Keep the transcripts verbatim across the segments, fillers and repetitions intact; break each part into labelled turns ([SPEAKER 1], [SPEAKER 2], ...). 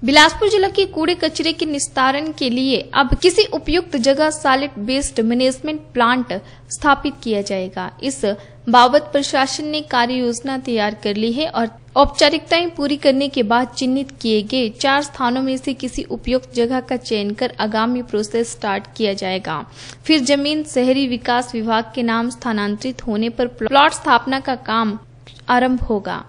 [SPEAKER 1] बिलासपुर जिला के कूड़े कचरे के निस्तारण के लिए अब किसी उपयुक्त जगह सॉलिड वेस्ट मैनेजमेंट प्लांट स्थापित किया जाएगा। इस बाबत प्रशासन ने कार्य योजना तैयार कर ली है और औपचारिकताएं पूरी करने के बाद चिन्हित किए गए चार स्थानों में से किसी उपयुक्त जगह का चयन कर आगामी प्रोसेस स्टार्ट किया जाएगा। फिर जमीन शहरी विकास विभाग के नाम स्थानांतरित होने पर प्लॉट स्थापना का काम आरंभ होगा।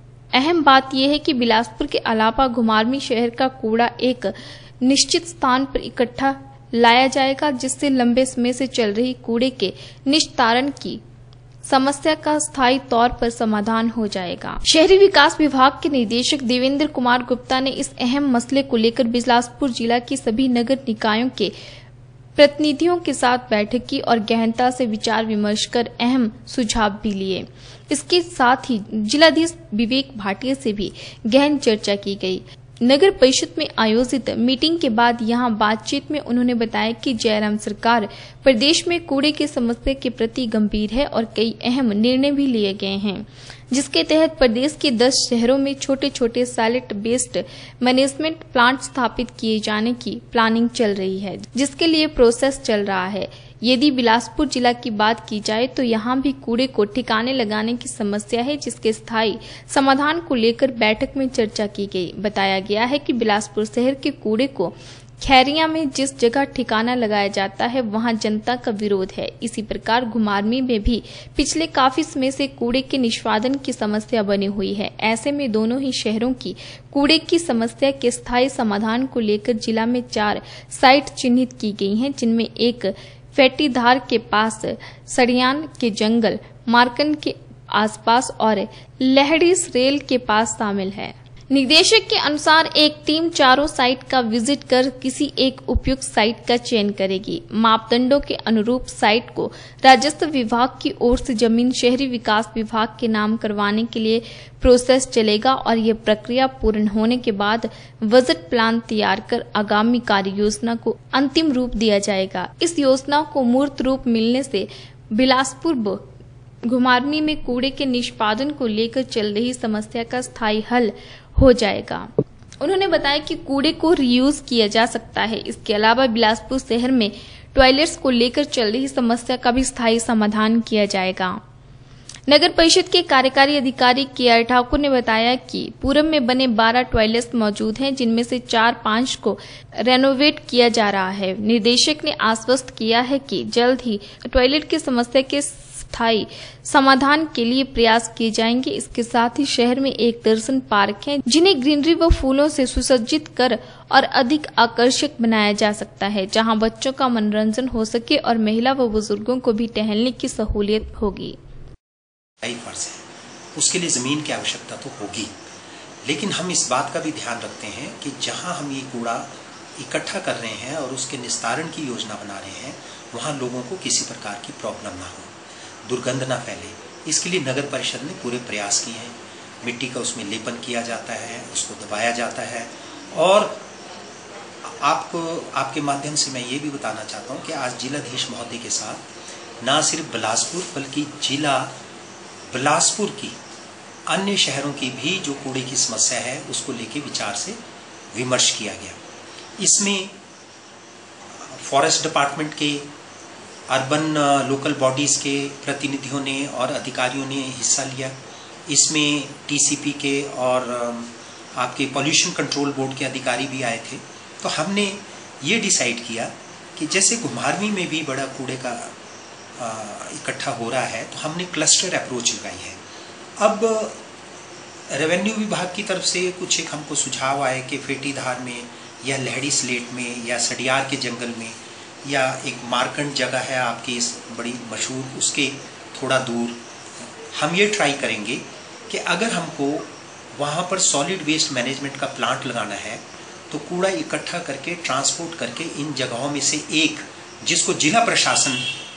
[SPEAKER 1] अहम बात यह है कि बिलासपुर के अलावा घुमारवीं शहर का कूड़ा एक निश्चित स्थान पर इकट्ठा लाया जाएगा, जिससे लंबे समय से चल रही कूड़े के निस्तारण की समस्या का स्थायी तौर पर समाधान हो जाएगा। शहरी विकास विभाग के निदेशक देवेंद्र कुमार गुप्ता ने इस अहम मसले को लेकर बिलासपुर जिला के सभी नगर निकायों के प्रतिनिधियों के साथ बैठक की और गहनता से विचार विमर्श कर अहम सुझाव भी लिए। इसके साथ ही जिलाधीश विवेक भाटिया से भी गहन चर्चा की गई। नगर परिषद में आयोजित मीटिंग के बाद यहां बातचीत में उन्होंने बताया कि जयराम सरकार प्रदेश में कूड़े की समस्या के प्रति गंभीर है और कई अहम निर्णय भी लिए गए हैं, जिसके तहत प्रदेश के दस शहरों में छोटे छोटे सॉलिड वेस्ट मैनेजमेंट प्लांट स्थापित किए जाने की प्लानिंग चल रही है, जिसके लिए प्रोसेस चल रहा है। यदि बिलासपुर जिला की बात की जाए तो यहाँ भी कूड़े को ठिकाने लगाने की समस्या है, जिसके स्थायी समाधान को लेकर बैठक में चर्चा की गई। बताया गया है कि बिलासपुर शहर के कूड़े को खैरिया में जिस जगह ठिकाना लगाया जाता है वहां जनता का विरोध है। इसी प्रकार घुमारवीं में भी पिछले काफी समय से कूड़े के निष्पादन की समस्या बनी हुई है। ऐसे में दोनों ही शहरों की कूड़े की समस्या के स्थायी समाधान को लेकर जिला में चार साइट चिन्हित की गई हैं, जिनमें एक फेटीधार के पास, सड़ियान के जंगल, मार्कन के आसपास और लहड़ीस रेल के पास शामिल है। निदेशक के अनुसार एक टीम चारों साइट का विजिट कर किसी एक उपयुक्त साइट का चयन करेगी। मापदंडों के अनुरूप साइट को राजस्व विभाग की ओर से जमीन शहरी विकास विभाग के नाम करवाने के लिए प्रोसेस चलेगा और यह प्रक्रिया पूर्ण होने के बाद बजट प्लान तैयार कर आगामी कार्य योजना को अंतिम रूप दिया जाएगा। इस योजना को मूर्त रूप मिलने से बिलासपुर घुमारवीं में कूड़े के निष्पादन को लेकर चल रही समस्या का स्थायी हल हो जाएगा। उन्होंने बताया कि कूड़े को रीयूज किया जा सकता है। इसके अलावा बिलासपुर शहर में टॉयलेट्स को लेकर चल रही समस्या का भी स्थायी समाधान किया जाएगा। नगर परिषद के कार्यकारी अधिकारी के आर ठाकुर ने बताया कि पूरब में बने बारह टॉयलेट्स मौजूद हैं, जिनमें से चार पांच को रेनोवेट किया जा रहा है। निदेशक ने आश्वस्त किया है कि जल्द ही टॉयलेट की समस्या के स्थायी समाधान के लिए प्रयास किए जाएंगे। इसके साथ ही शहर में एक दर्जन पार्क हैं, जिन्हें ग्रीनरी व फूलों से सुसज्जित कर और अधिक आकर्षक बनाया जा सकता है, जहां बच्चों का मनोरंजन हो सके और महिला व बुजुर्गों को भी टहलने की सहूलियत होगी।
[SPEAKER 2] उसके लिए जमीन की आवश्यकता तो होगी, लेकिन हम इस बात का भी ध्यान रखते हैं कि जहां हम ये कूड़ा इकट्ठा कर रहे हैं और उसके निस्तारण की योजना बना रहे हैं, वहां लोगों को किसी प्रकार की प्रॉब्लम ना हो, दुर्गंध ना फैले। इसके लिए नगर परिषद ने पूरे प्रयास किए हैं। मिट्टी का उसमें लेपन किया जाता है, उसको दबाया जाता है। और आपको आपके माध्यम से मैं ये भी बताना चाहता हूँ कि आज जिलाधीश महोदय के साथ न सिर्फ बिलासपुर बल्कि जिला बिलासपुर की अन्य शहरों की भी जो कूड़े की समस्या है उसको लेके विचार से विमर्श किया गया। इसमें फॉरेस्ट डिपार्टमेंट के, अर्बन लोकल बॉडीज के प्रतिनिधियों ने और अधिकारियों ने हिस्सा लिया। इसमें टीसीपी के और आपके पॉल्यूशन कंट्रोल बोर्ड के अधिकारी भी आए थे। तो हमने ये डिसाइड किया कि जैसे घुमारवीं में भी बड़ा कूड़े का इकट्ठा हो रहा है, तो हमने क्लस्टर अप्रोच लगाई है। अब रेवेन्यू विभाग की तरफ से कुछ एक हमको सुझाव आए कि फेटीधार में या लहड़ी स्लेट में या सड़ियार के जंगल में या एक मार्कंड जगह है आपकी इस बड़ी मशहूर, उसके थोड़ा दूर हम ये ट्राई करेंगे कि अगर हमको वहाँ पर सॉलिड वेस्ट मैनेजमेंट का प्लांट लगाना है तो कूड़ा इकट्ठा करके ट्रांसपोर्ट करके इन जगहों में से एक, जिसको जिला प्रशासन